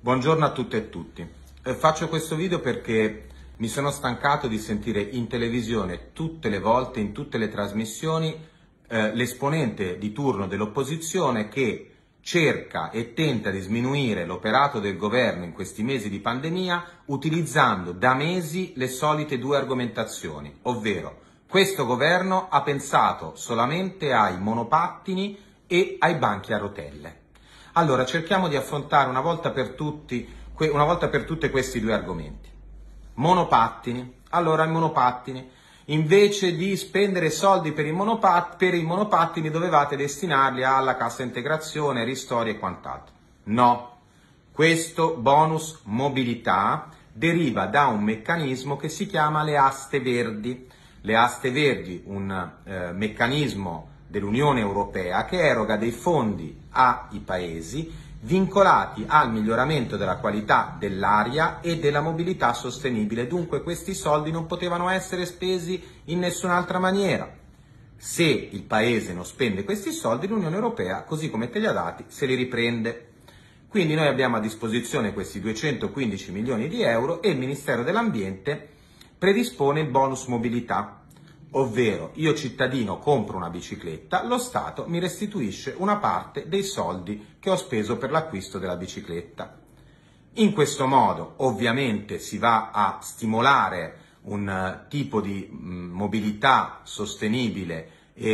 Buongiorno a tutte e tutti. Faccio questo video perché mi sono stancato di sentire in televisione tutte le volte, in tutte le trasmissioni, l'esponente di turno dell'opposizione che cerca e tenta di sminuire l'operato del governo in questi mesi di pandemia utilizzando da mesi le solite due argomentazioni, ovvero questo governo ha pensato solamente ai monopattini e ai banchi a rotelle. Allora, cerchiamo di affrontare una volta per tutte questi due argomenti. Monopattini. Allora, i monopattini. Invece di spendere soldi per i monopattini dovevate destinarli alla cassa integrazione, ristori e quant'altro. No, questo bonus mobilità deriva da un meccanismo che si chiama le aste verdi. Le aste verdi, un meccanismo dell'Unione Europea che eroga dei fondi ai paesi vincolati al miglioramento della qualità dell'aria e della mobilità sostenibile. Dunque questi soldi non potevano essere spesi in nessun'altra maniera. Se il paese non spende questi soldi, l'Unione Europea, così come te li ha dati, se li riprende. Quindi noi abbiamo a disposizione questi 215 milioni di euro e il Ministero dell'Ambiente predispone il bonus mobilità. Ovvero, io cittadino compro una bicicletta, lo Stato mi restituisce una parte dei soldi che ho speso per l'acquisto della bicicletta. In questo modo, ovviamente, si va a stimolare un tipo di mobilità sostenibile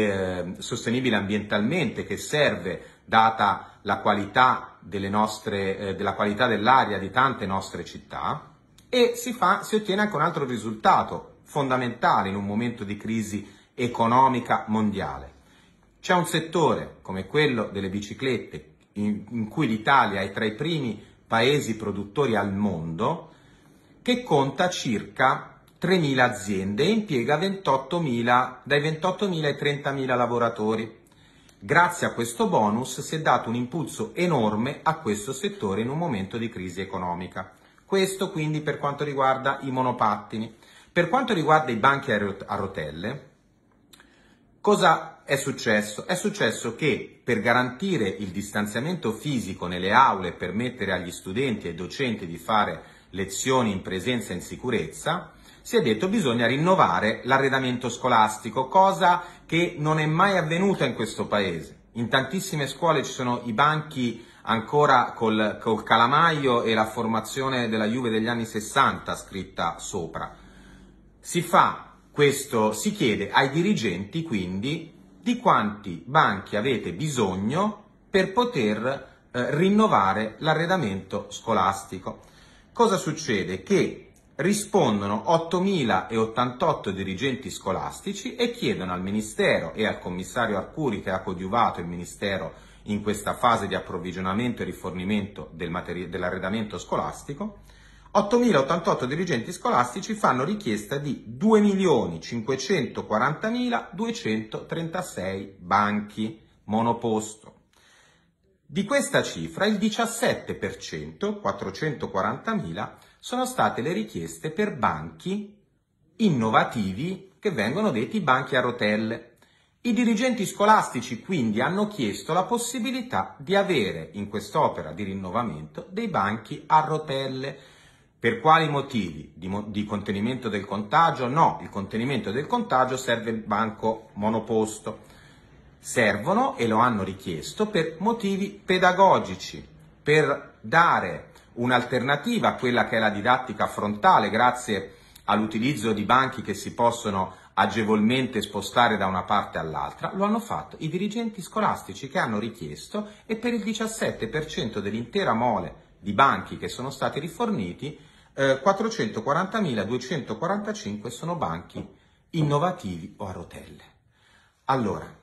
ambientalmente che serve, data la qualità della qualità dell'aria di tante nostre città, e si ottiene anche un altro risultato fondamentale in un momento di crisi economica mondiale. C'è un settore come quello delle biciclette in cui l'Italia è tra i primi paesi produttori al mondo, che conta circa 3.000 aziende e impiega dai 28.000 ai 30.000 lavoratori. Grazie a questo bonus si è dato un impulso enorme a questo settore in un momento di crisi economica. Questo quindi per quanto riguarda i monopattini. Per quanto riguarda i banchi a rotelle, cosa è successo? È successo che per garantire il distanziamento fisico nelle aule e permettere agli studenti e ai docenti di fare lezioni in presenza e in sicurezza, si è detto bisogna rinnovare l'arredamento scolastico, cosa che non è mai avvenuta in questo paese. In tantissime scuole ci sono i banchi ancora col calamaio e la formazione della Juve degli anni 60 scritta sopra. Si chiede ai dirigenti quindi di quanti banchi avete bisogno per poter rinnovare l'arredamento scolastico. Cosa succede? Che rispondono 8.088 dirigenti scolastici e chiedono al Ministero e al commissario Arcuri, che ha coadiuvato il Ministero in questa fase di approvvigionamento e rifornimento dell'arredamento scolastico, 8.088 dirigenti scolastici fanno richiesta di 2.540.236 banchi monoposto. Di questa cifra il 17%, 440.000, sono state le richieste per banchi innovativi che vengono detti banchi a rotelle. I dirigenti scolastici quindi hanno chiesto la possibilità di avere in quest'opera di rinnovamento dei banchi a rotelle. Per quali motivi? Di contenimento del contagio? No, il contenimento del contagio serve il banco monoposto. Servono, e lo hanno richiesto, per motivi pedagogici, per dare un'alternativa a quella che è la didattica frontale, grazie all'utilizzo di banchi che si possono agevolmente spostare da una parte all'altra. Lo hanno fatto i dirigenti scolastici che hanno richiesto, e per il 17% dell'intera mole di banchi che sono stati riforniti, 440.245 sono banchi innovativi o a rotelle. Allora,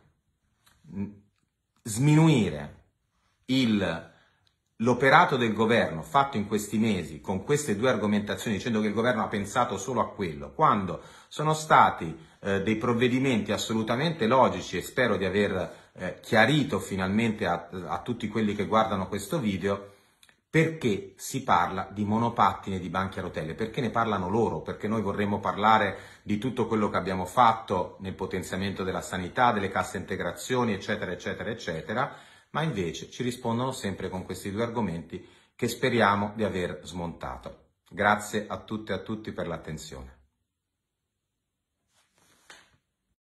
sminuire l'operato del governo fatto in questi mesi con queste due argomentazioni, dicendo che il governo ha pensato solo a quello, quando sono stati dei provvedimenti assolutamente logici, e spero di aver chiarito finalmente a tutti quelli che guardano questo video perché si parla di monopattini e di banchi a rotelle, perché ne parlano loro, perché noi vorremmo parlare di tutto quello che abbiamo fatto nel potenziamento della sanità, delle casse integrazioni, eccetera, eccetera, eccetera, ma invece ci rispondono sempre con questi due argomenti che speriamo di aver smontato. Grazie a tutte e a tutti per l'attenzione.